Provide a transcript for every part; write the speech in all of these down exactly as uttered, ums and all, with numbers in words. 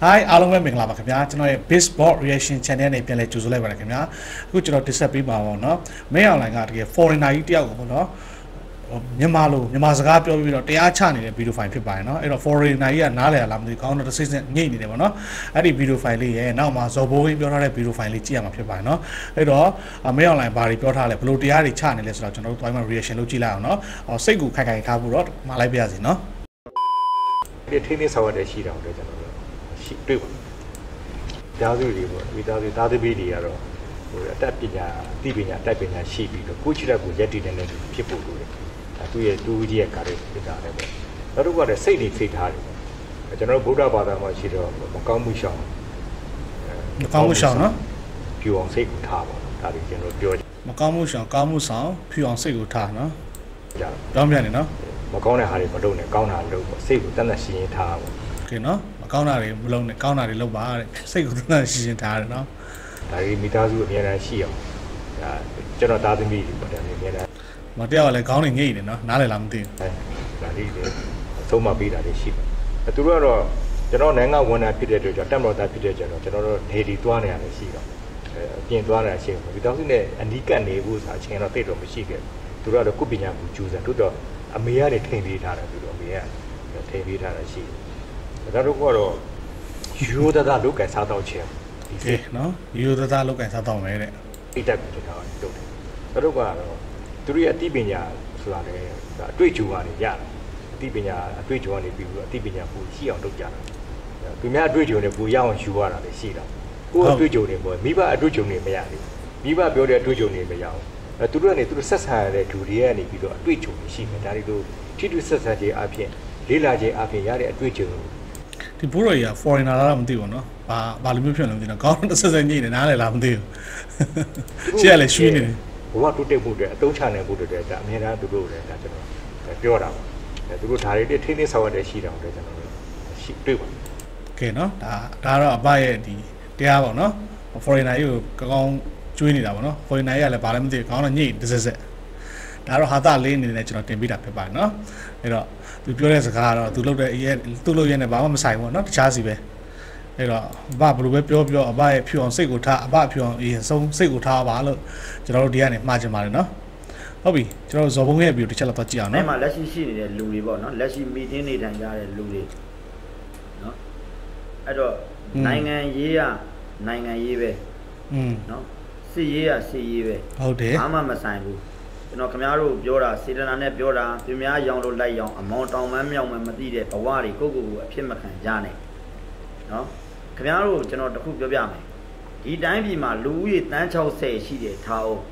Hi အားလုံးပဲမင်္ဂလာပါခင်ဗျာကျွန်တော်ရဲ့ Bigboss Reaction Channel နဲ့ပြန်လည်ကြိုဆိုလိုက်ပါရခင်ဗျာအခုကျွန်တော် discuss ပေးပါပါเนาะမင်း online ကတကယ် foreigner ကြီးတယောက်ကိုပေါ့เนาะမြန်မာလိုမြန်မာစကားပြောပြီးတော့တရားချနေတဲ့ video file ဖြစ်ပါတယ်เนาะအဲ့တော့ foreigner ကြီးကနားလည်ရလားမသိဘူးကောင်းတော့တစ်စိမ့်စိမ့်ညိတ်နေတယ်ပေါ့เนาะအဲ့ဒီ video file လေးရဲ့နောက်မှာဇော်ဘိုးကြီးပြောထားတဲ့ video file လေးကြည့်ရမှာဖြစ်ပါတယ်เนาะအဲ့တော့မင်း online ဘာတွေပြောထားလဲဘယ်လိုတရားတွေချနေလဲဆိုတော့ကျွန်တော်တို့တွိုင်းမှာ reaction လုပ်ကြည့်လိုက်အောင်เนาะစိတ်ကူခိုင်ခိုင်ထားဖို့တော့မှာလိုက်ပြရစီเนาะဒီထင်းနေဆောင်ရတဲ့ရှိတာကိုကျွန်တော်တို့ရှိတွေ့ပါဓာတ်စုတွေပေါ့ဒီဓာတ်စုဓာတ်ပီးတွေကတော့ဟိုအတတ်ပညာသိပညာတိုက်ပညာရှိပြီးတော့ကိုချစ်တဲ့ကိုရက်တည်နေတဲ့ဖြစ်ဖို့လိုတယ်အဲသူရဲ့တူကြီးရဲ့ကားတွေဖြစ်တာလည်းပေါ့နောက်တစ်ခုကလည်းစိတ်တွေဖိထားတယ်ပေါ့ကျွန်တော်တို့ဗုဒ္ဓဘာသာမှာရှိတော့မကောင်းမှုရှောင်မကောင်းမှုရှောင်နော်ဖြူအောင်စိတ်ကိုထားပါဒါတွေကျွန်တော်ပြောမကောင်းမှုရှောင်ကောင်းမှုဆောင်ဖြူအောင်စိတ်ကိုထားနော်ကြားတော့ပြန်နေနော်မကောင်းတဲ့ဟာတွေမလုပ်နဲ့ကောင်းတာလုပ်ပေါ့စိတ်ကိုတန်တန်ရှင်းရှင်းထားပါโอเคနော်မကောင်းတာတွေမလုပ်နဲ့ကောင်းတာတွေလုပ်ပါတဲ့စိတ်ကိုတန်တန်ရှင်းရှင်းထားတယ်နော်ဒါကြီးမိသားစုအများကြီးရှိအောင်ဒါကျွန်တော်သားသမီးတွေပေါ့ဒါအများကြီးမတရားလည်းခေါင်းနေငိမ့်နေနော်နားလည်လားမသိဘူးဒါလေးတွေသုံးမပေးတာတွေရှိတယ်သူတို့ကတော့ကျွန်တော်နိုင်ငံဝန်ထမ်းဖြစ်တဲ့အတွက်ကြောင့်တက်မတော်သားဖြစ်တဲ့ကြောင့်ကျွန်တော်တို့နေဒီသွားနေရတယ်ရှိတော့အပြင်သွားနေတာရှိတယ်မိသားစုနဲ့အနီးကပ်နေဖို့ဆိုတာအချိန်တော့တိတ်တော့မရှိခဲ့ဘူးသူတို့ကတော့ကုပညာကိုကျူးစားတို့တော့အမေရတယ်ထိန်ပေးထားတယ်သူတို့အမေကထိန်ပေးထားတာရှိတယ်ဒါတို့ကတော့ရိုးသားသားလုပ်ကန်စားတော့ခြင်းဒီစိနော်ရိုးသားသားလုပ်ကန်စားတော့မယ်တဲ့အိတ်တက်ကိုကျွန်တော်လုပ်တယ်ဒါတို့ကတော့သူတို့ရဲ့အသိပညာဆိုတာလေအတွေ့အကြုံကနေရတယ်အသိပညာအတွေ့အကြုံကနေပြီးပြီးတော့အသိပညာကိုရှိအောင်လုပ်ကြတာသူများအတွေ့အကြုံတွေပူရအောင်ယူရတာလည်းရှိတာကိုယ်အတွေ့အကြုံတွေပေါ့မိဘအတွေ့အကြုံတွေမရဘူးမိဘပြောတဲ့အတွေ့အကြုံတွေမရအောင်အဲသူတို့ကနေသူတို့ဆက်ဆံရတဲ့လူတွေကနေပြီးတော့အတွေ့အကြုံတွေရှိတယ်ဒါတွေတို့ထိတွေ့ဆက်ဆံခြင်းအပြင်လေးလာခြင်းအပြင်ရတဲ့အတွေ့အကြုံဒီဘိုးတော်ကြီးက foreigner လားမသိဘူးနော်ဘာဘာလိုမျိုးဖြစ်နေလဲမသိဘူးကောင်းတော့ဆက်ဆက်ညိနေနားလည်းလားမသိဘူးရှေ့ကလည်းရွှေနေတယ်ဘဝတိုးတက်မှုတွေအသုံးချနိုင်မှုတွေဒါအများအားသူတို့လည်းဒါကျွန်တော်ပြောတာပါအဲသူတို့ဓာတ်တွေထိန်းသိမ်းဆောင်ရတဲ့ရှိတာကိုကျွန်တော်ရှိတွေ့ပါโอเคနော်ဒါဒါတော့အပရဲ့ဒီတရားပေါ့နော် foreigner ကြီးကိုကောင်းကျွေးနေတာပေါ့နော် foreigner ကြီးကလည်းဘာလဲမသိဘူးကောင်းတော့ညိတစ်စက်စက်ဒါတော့ဟာတာလေးနေနေကျွန်တော်တင်ပေးတာဖြစ်ပါတယ်နော်အဲ့တော့သူပြောတဲ့စကားကတော့သူလုပ်တဲ့ရဲသူ့လုပ်ရဲနဲ့ဘာမှမဆိုင်ဘူးနော်တခြားစီပဲအဲ့တော့အဘဘယ်လိုပဲပြောပြောအဘရဲ့ဖြူအောင်စိတ်ကိုထားအဘဖြူအောင်အရင်ဆုံးစိတ်ကိုထားပါလို့ကျွန်တော်တို့ဒီကနေမှားချင်ပါတယ်နော်ဟုတ်ပြီကျွန်တော်ဇော်ဘုံရဲ့ဗီဒီယိုတစ်ချက်လောက်တော့ကြည့်အောင်နော်အဲ့မှာလက်ရှိရှိနေတဲ့လူတွေပေါ့နော်လက်ရှိမီတင်းနေထိုင်ကြတဲ့လူတွေနော်အဲ့တော့နိုင်ငံရေးကနိုင်ငံရေးပဲอืมနော်စစ်ရေးကစစ်ရေးပဲဟုတ်တယ်ဘာမှမဆိုင်ဘူးကျွန်တော်ခင်ဗျားတို့ပြောတာစေတနာနဲ့ပြောတာပြများရောင်လို့လိုက်ရောင်အမောင်တောင်မန်းမြောင်မမသိတဲ့ဘဝတွေကိုကိုကိုအဖြစ်မခံကြနဲ့နော်ခင်ဗျားတို့ကျွန်တော်တခုပြောပြမယ်ဒီတိုင်းပြည်မှာလူဦးရေတန်း၆၀ရှိတယ်ထားအောင်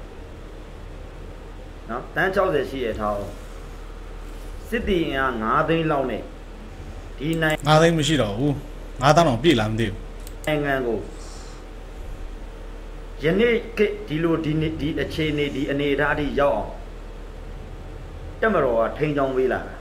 နော်တန်း၆၀ရှိရထားအောင်စစ်တီအင်အား၅သိန်းလောက်နဲ့ဒီနိုင်၅သိန်းမရှိတော့ဘူး၅သောင်းတော့ပြည့်လာမသိဘူးနိုင်ငံကိုယနေ့ဒီလိုဒီဒီအခြေအနေဒီအနေအထားအထိရောက်အောင်တက်မတော်ကထိန်ချောင်းပေးလာတာ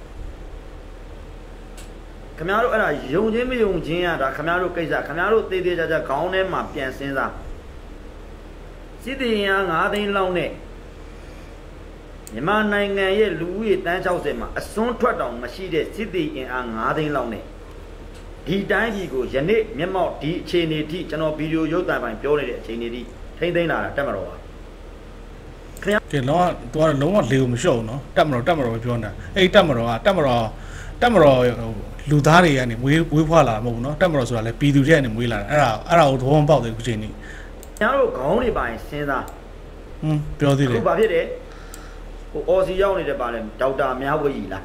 ခင်ဗျားတို့အဲ့ဒါယုံချင်းမယုံချင်းရတာခင်ဗျားတို့ကိစ္စခင်ဗျားတို့သေးသေးချာချာခေါင်းထဲမှာပြန်စဉ်းစားစစ်တီရန်၅သိန်းလောက်နဲ့မြန်မာနိုင်ငံရဲ့လူဦးရေတန်း၆၀မှာအစွန်းထွက်တောင်မရှိတဲ့စစ်တီအင်အား၅သိန်းလောက်နဲ့ဒီတိုင်းကြီးကိုယနေ့မျက်မှောက်ဒီအခြေအနေထိကျွန်တော်ဗီဒီယိုရုပ်သံပိုင်းပြောနေတဲ့အခြေအနေထိထိမ့်သိမ်းလာတာတက်မတော်ပါခင်ဗျာကဲလုံးဝတော့လုံးဝလေကိုမလျှော့ဘူးနော်တက်မတော်တက်မတော်ပဲပြောနေတာအဲ့တက်မတော်ကတက်မတော်တက်မတော်လူသားတွေကနေမွေးဝေးဖွာလာတာမဟုတ်ဘူးနော်တက်မတော်ဆိုတာလဲပြည်သူတွေကနေမွေးလာတာအဲ့ဒါအဲ့ဒါကိုသဘောမပေါက်သေးဘူးချိန်นี้ကျွန်တော်တို့ခေါင်းတွေပိုင်းစဉ်းစားဟွန်းပြောသေးတယ်ခုဘာဖြစ်တယ်ဟိုအော်စီရောက်နေတယ်ပါလဲဒေါက်တာမြဝီလား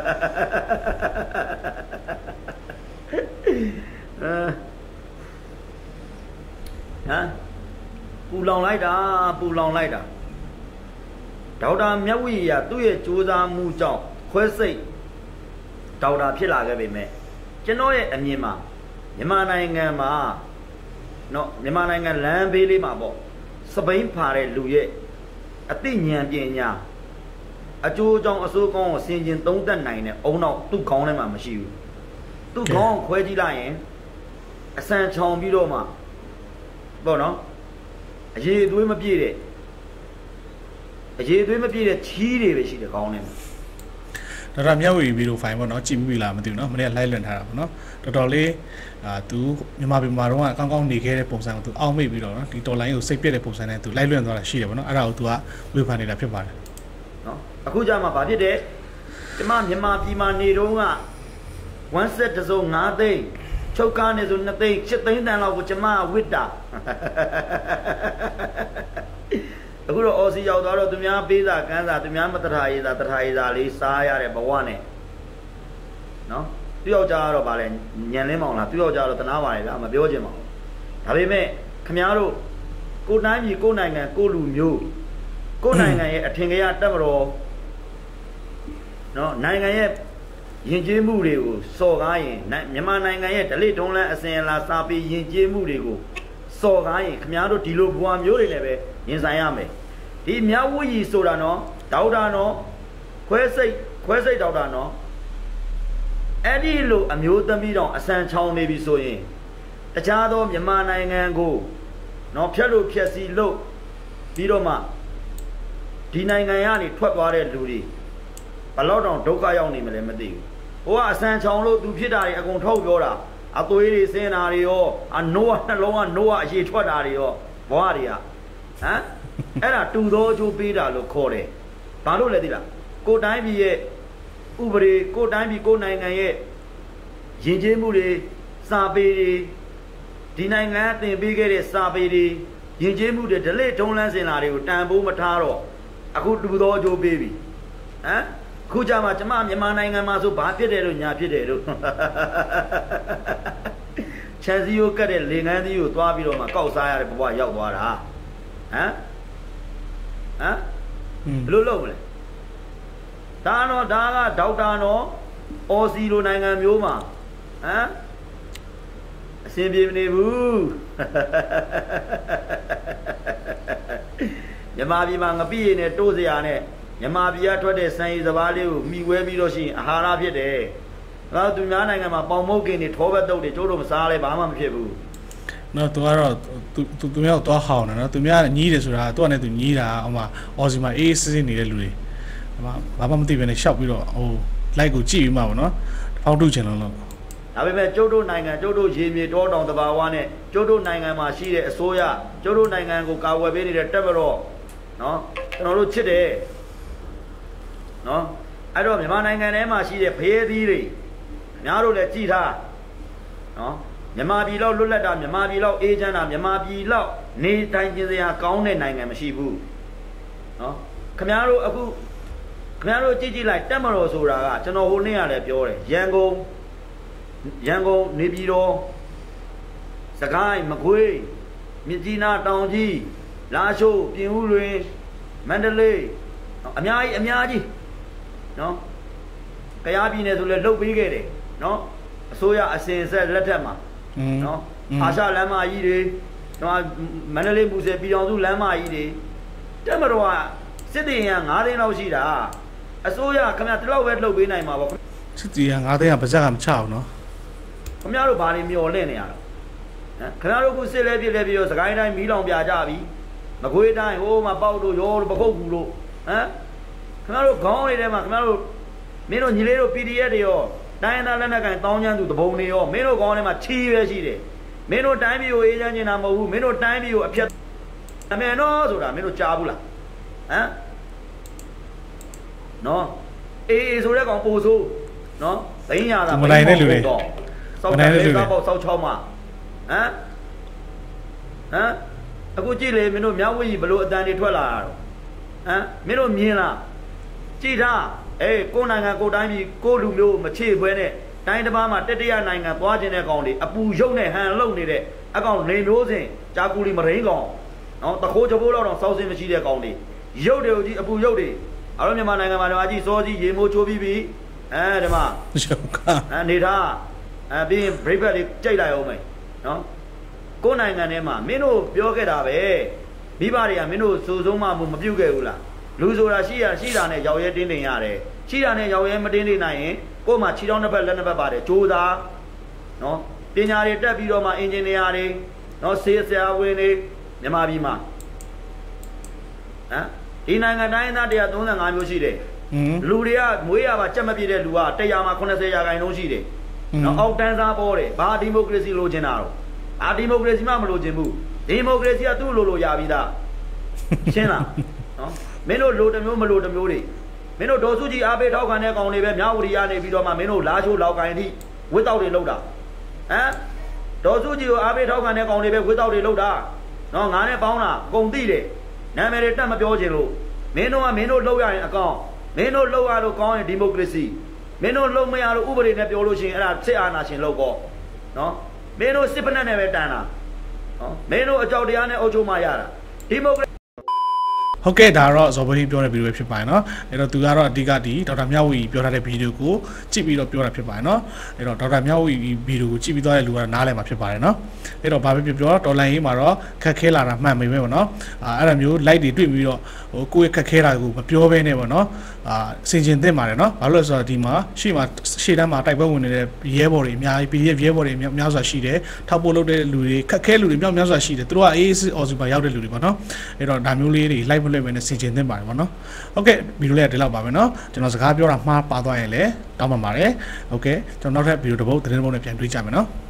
အဲဟမ်ပူလောင်လိုက်တာပူလောင်လိုက်တာဒေါက်တာမြတ်ဝီရသူ့ရဲ့စူးစမ်းမှုကြောင့်ခွဲစိတ်ဒေါက်တာဖြစ်လာခဲ့ပေမဲ့ကျွန်တော်ရဲ့အမြင်မှာမြန်မာနိုင်ငံမှာနော်မြန်မာနိုင်ငံလမ်းဘေးလေးမှာပေါ့စပိန်ဖာတဲ့လူရဲ့အသိဉာဏ်ပညာအကျိုးအကြောင်းအဆိုးကောင်းကိုဆင်ခြင်သုံးသပ်နိုင်တဲ့အုံနောက်သူ့ခေါင်းထဲမှာမရှိဘူးသူ့ခေါင်းခွဲကြည့်လိုက်ရင်အစံချောင်ပြီးတော့မှပေါ့နော်အရေးအသွေးမပြည့်တဲ့အရေးအသွေးမပြည့်တဲ့ချီးတွေပဲရှိတယ်ခေါင်းထဲမှာဒေါက်တာမြတ်ဝီဗီဒီယိုဖိုင်ပေါ့နော်ကြည့်ပြီးလားမသိဘူးနော်မနေ့က live လွှင့်ထားတာပေါ့နော်တော်တော်လေးအာသူမြန်မာပြည်မှာတော့အကောင်းကောင်းနေခဲ့တဲ့ပုံစံကိုသူအောက်မေ့ပြီးတော့နော်ဒီတော်လိုင်းကိုစိတ်ပြည့်တဲ့ပုံစံနဲ့သူ live လွှင့်သွားတာရှိတယ်ပေါ့နော်အဲ့ဒါကိုသူကဝေဖန်နေတာဖြစ်ပါတယ်နော်အခုကြမှာဗာဖြစ်တယ်ကျမမြန်မာပြည်မှာနေတော့ကone set တစုံ၅သိန်းချုပ်ကားနေဆို၂သိန်း၈သိန်းတန်လောက်ကိုကျမဝစ်တာအခုတော့အော်စီရောက်သွားတော့သူများပေးစာကမ်းစာသူများမတထာရေးစာတထာရေးစာလေးစားရတဲ့ဘဝနဲ့နော်သူယောက်ျားကတော့ဗာလဲညံလင်းမောင်လားသူယောက်ျားတော့တနာပါလေဗျာမပြောချင်ပါဘူးဒါပေမဲ့ခမားတို့ကိုတိုင်းပြည်ကိုနိုင်ငံကိုလူမျိုးကိုနိုင်ငံရဲ့အထင်ကရတက်မတော်နော်နိုင်ငံရဲ့ယဉ်ကျေးမှုတွေကိုစော်ကားရင်မြန်မာနိုင်ငံရဲ့ဒလိတုံးလန်းအစဉ်အလာစာပေယဉ်ကျေးမှုတွေကိုစော်ကားရင်ခမားတို့ဒီလိုဘဝမျိုးတွေနဲ့ပဲရင်ဆိုင်ရမယ်ဒီမြဝူကြီးဆိုတာနော်ဒေါက်တာနော်ခွဲစိတ်ခွဲစိတ်ဒေါက်တာနော်အဲ့ဒီလိုအမျိုးသမီးတောင်အစံချောင်းနေပြီဆိုရင်တခြားသောမြန်မာနိုင်ငံကိုနော်ဖြတ်လို့ဖြတ်စီလို့ပြီးတော့မှဒီနိုင်ငံကနေထွက်သွားတဲ့လူတွေဘလောက်တောင်ဒုက္ခရောက်နေမလဲမသိဘူးဟိုကအစံချောင်းလို့သူဖြစ်တာတွေအကုန်ထုတ်ပြောတာအသွေးတွေစင်းတာတွေရောအနိုးကနှလုံးကနိုးကအရေထွက်တာတွေရောဘဝတွေကဟမ်အဲ့ဒါတူသောချိုးပေးတာလို့ခေါ်တယ်ဘာလို့လဲသိလားကိုတိုင်းပြည်ရဲ့ဥပဒေကိုတိုင်းပြည်ကိုနိုင်ငံရဲ့ယဉ်ကျေးမှုတွေစာပေတွေဒီနိုင်ငံအသင်ပေးခဲ့တဲ့စာပေတွေယဉ်ကျေးမှုတွေဒလိထုံးလန်းစင်လာတွေကိုတန်ဖိုးမထားတော့အခုတူသောချိုးပေးပြီဟမ်ခုကြမှာကျမမြန်မာနိုင်ငံမှာဆိုဘာဖြစ်တယ်လို့ညာဖြစ်တယ်လို့ချန်စီယိုကတ်တဲ့လေငန်းသီးကိုသွားပြီးတော့မှကောက်စားရတဲ့ဘဝရောက်သွားတာဟမ်ဟမ်ဘယ်လိုလုပ်မလဲဒါတော့ဒါကဒေါက်တာနော်အော်စီလိုနိုင်ငံမျိုးမှာဟမ်အဆင်ပြေမနေဘူးမြန်မာပြည်မှာငပိရည်နဲ့တိုးစရာနဲ့မြန်မာပြည်ကထွက်တဲ့စံရည်စပါးလေးကိုမိဝဲပြီးတော့ရှိရင်အာဟာရဖြစ်တယ်။ဒါသူများနိုင်ငံမှာပေါင်မုတ်ကင်တွေထောဘက်တုပ်တွေကျိုးတို့မစားလဲဘာမှမဖြစ်ဘူး။နော်သူကတော့သူသူသူများတော့ဟောင်းတယ်နော်သူများညီးတယ်ဆိုတာသူကလည်းသူညီးတာဟိုမှာအော်စီမှာအေးစစ်စစ်နေတဲ့လူတွေဟိုမှာဘာမှမသိဘဲနဲ့ရှောက်ပြီးတော့ဟို like ကိုကြည့်ပြီးမှပေါ့နော်။ဖောက်ထုတ်ချင်လို့လို့ဒါပေမဲ့ကျိုးတို့နိုင်ငံကျိုးတို့ရေမြေတောတောင်တဘာဝနဲ့ကျိုးတို့နိုင်ငံမှာရှိတဲ့အစိုးရကျိုးတို့နိုင်ငံကိုကာကွယ်ပေးနေတဲ့တပ်မတော်နော်ကျွန်တော်တို့ချစ်တယ်နော်အဲ့တော့မြန်မာနိုင်ငံထဲမှာရှိတဲ့ဖေးသီးတွေများတို့လည်းကြည်ထားနော်မြန်မာပြည်လောက်လွတ်လပ်တာမြန်မာပြည်လောက်အေးချမ်းတာမြန်မာပြည်လောက်နေတိုင်းကျင်စရာကောင်းတဲ့နိုင်ငံမရှိဘူးနော်ခင်ဗျားတို့အခုခင်ဗျားတို့ကြည့်ကြည့်လိုက်တက်မတော်ဆိုတာကကျွန်တော်ဟိုနေ့ကလည်းပြောတယ်ရန်ကုန်ရန်ကုန်နေပြည်တော်စကိုင်းမကွေးမြစ်ကြီးနားတောင်ကြီးလာရှိုးပြင်ဦးလွင်မန္တလေးအများကြီးအများကြီးနော်ကယားပြည်နယ်ဆိုလဲလှုပ်ပေးခဲ့တယ်နော်အစိုးရအစဉ်ဆက်လက်ထက်မှာနော်အာရှလမ်းမကြီးတွေနော်မန္တလေးမူဆယ်ပြည်တော်စုလမ်းမကြီးတွေတက်မတော်ကစစ်တေးရန်၅သိန်းလောက်ရှိတာအစိုးရခင်ဗျာတလောက်ပဲလှုပ်ပေးနိုင်မှာပေါ့စစ်တေးရန်၅သိန်းကပါဇက်ကမချအောင်နော်ခင်ဗျားတို့ဘာတွေမျော်လင့်နေရတော့ဟမ်ခင်ဗျားတို့ကစစ်လဲပြစ်လဲပြီးတော့စကိုင်းတိုင်းမီးလောင်ပြကြပြီမကွေးတိုင်းဟိုမှာပေါက်တို့ရောတို့ပခုတ်ကူတို့ဟမ်ခင်ဗျားတို့ခေါင်းတွေထဲမှာခင်ဗျားတို့မင်းတို့ညီလေးတို့ ပီ ဒီ အက်ဖ် တွေရောတိုင်းသားလက်နက်ကန်တောင်းချမ်းသူတပုံတွေရောမင်းတို့ခေါင်းထဲမှာချီးပဲရှိတယ်မင်းတို့တိုင်းပြည်ကိုအေးချမ်းနေတာမဟုတ်ဘူးမင်းတို့တိုင်းပြည်ကိုအဖြတ်အမေနော်ဆိုတာမင်းတို့ကြားဘူးလားဟမ်နော်အေးအေးဆိုတဲ့ကောင်ပို့ဆိုးနော်ဘိန်းရတာမနိုင်တဲ့လူတွေစောက်တယ်လေကားပေါက်စောက်ချောင်းမှာဟမ်ဟမ်အခုကြည့်လေမင်းတို့မြောက်ဝကြီးဘလို့အတန်တွေထွက်လာတာတော့ဟမ်မင်းတို့မြင်လားကြည့်ထားအေးကိုနိုင်ငံကိုတိုင်းပြည်ကိုလူမျိုးမချေဖွဲနဲ့တိုင်းတစ်ပါးမှာတတိယနိုင်ငံသွားခြင်းတဲ့ကောင်တွေအပူရုပ်နဲ့ဟန်လုံနေတဲ့အကောင်နေမျိုးစဉ်ဂျာကူလီမရင်းကောင်နော်တခိုးချဘိုးလောက်တော့စောက်စင်းမရှိတဲ့ကောင်တွေရုပ်တွေကိုကြည့်အပူရုပ်တွေအားလုံးမြန်မာနိုင်ငံမှာတော့အကြည့်စောကြီးရေမိုးချိုးပြီးပြီအဲဒီမှာအဲနေထားအဲပြီးရင် breakfast လေးကြိတ်လိုက်အောင်မယ်နော်ကိုယ်နိုင်ငံထဲမှာမင်းတို့ပြောခဲ့တာပဲမိဘတွေကမင်းတို့စူဆုံးမှမပြုတ်ခဲ့ဘူးလားလူဆိုတာရှိရရှိတာနဲ့ရောက်ရဲတင်းတင်ရတယ်ရှိတာနဲ့ရောက်ရဲမတင်းတင်နိုင်ရင်ကိုယ်မှာခြေထောက်နှစ်ဖက်လက်နှစ်ဖက်ပါတယ်ကြိုးစားနော်ပညာတွေတက်ပြီးတော့မှအင်ဂျင်နီယာတွေနော်ဆေးဆရာဝန်တွေမြန်မာပြည်မှာဟမ်ဒီနိုင်ငံတိုင်းသားတစ်ရာသုံးဆယ်ငါးမျိုးရှိတယ်လူတွေကမွေးရပါကြက်မပြည့်တဲ့လူကတရားမှာeightyရာခိုင်နှုန်းရှိတယ်နော်အောက်တန်းစားပေါ်တယ်ဘာဒီမိုကရေစီလိုချင်တာတော့အာဒီမိုကရေစီမှမလိုချင်ဘူးဒီမိုကရေစီကသူ့လိုလိုရပြီးသားရှင်းလားနော်မင်းတို့လိုတစ်မျိုးမလိုတစ်မျိုးတွေမင်းတို့ဒေါ်စုကြည်အားပေးထောက်ခံတဲ့ကောင်တွေပဲမြောက်ဝတီကနေပြီးတော့မှမင်းတို့လာချိုးလောက်ကိုင်းအထိဝစ်တောက်တွေလောက်တာဟမ်ဒေါ်စုကြည်ကိုအားပေးထောက်ခံတဲ့ကောင်တွေပဲဝစ်တောက်တွေလောက်တာနော်ငါနဲ့ပေါင်းတာအကုန်သိတယ်နာမည်တွေတက်မပြောချင်လို့မင်းတို့ကမင်းတို့လောက်ရရင်အကောင်မင်းတို့လောက်ရလို့ကောင်းရင်ဒီမိုကရေစီမင်းတို့လောက်မရလို့ဥပဒေနဲ့ပြောလို့ရှိရင်အဲ့ဒါစစ်အာဏာရှင်လောက်ကောနော်မင်းတို့စစ်ဖက်နဲ့ပဲတန်တာနော်မင်းတို့အကြောက်တရားနဲ့အုပ်ချုပ်မှရတာဒီမိုကရေဟုတ်ကဲ့ဒါတော့ဇော်ဘင်းပြောတဲ့ဗီဒီယိုပဲဖြစ်ပါတယ်เนาะအဲ့တော့သူကတော့အဓိကဒီဒေါက်တာမြတ်ဝီပြောထားတဲ့ဗီဒီယိုကိုကြည့်ပြီးတော့ပြောတာဖြစ်ပါတယ်เนาะအဲ့တော့ဒေါက်တာမြတ်ဝီဗီဒီယိုကိုကြည့်ပြီးသွားတဲ့လူကနားလည်မှာဖြစ်ပါတယ်เนาะအဲ့တော့ဘာပဲပြောပြောဒေါ်လာရေးမှာတော့ခက်ခဲလာတာမှန်ပေမဲ့ပေါ့เนาะအာအဲ့ဒါမျိုး light တွေတွေ့ပြီးတော့ဟိုကိုယ့်ရဲ့ခက်ခဲတာကိုမပြောဘဲနဲ့ပေါ့เนาะအာစင်ကျင်သင့်ပါတယ်เนาะဘာလို့လဲဆိုတော့ဒီမှာရှေ့မှာရှေ့တန်းမှာတိုက်ပွဲဝင်နေတဲ့ရဲဘော်တွေအများကြီး ပီ ဒီ အက်ဖ် ရဲဘော်တွေများစွာရှိတယ်ထောက်ပို့လုပ်တဲ့လူတွေခက်ခဲလူတွေများများစွာရှိတယ်သူတို့က အေးအေးအော်စီပါရောက်တဲ့လူတွေပေါ့เนาะအဲ့တော့ဒါမျိုးလေးတွေ light မလွှင့်ဘဲနဲ့စင်ကျင်သင့်ပါတယ်ပေါ့နော်ဟုတ်ကဲ့ဗီဒီယိုလေးကဒီလောက်ပါပဲเนาะကျွန်တော်စကားပြောတာမှားပါသွားရင်လည်းတောင်းပန်ပါတယ်ဟုတ်ကဲ့ကျွန်တော်နောက်ထပ်ဗီဒီယိုတစ်ပုဒ်သတင်းတစ်ပုဒ်နဲ့ပြန်တွေ့ကြမယ်เนาะ